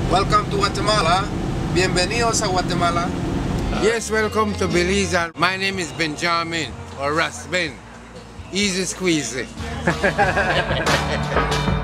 Welcome to Guatemala. Bienvenidos a Guatemala. Yes, welcome to Belize. My name is Benjamin, or Ras Ben. Easy squeezy.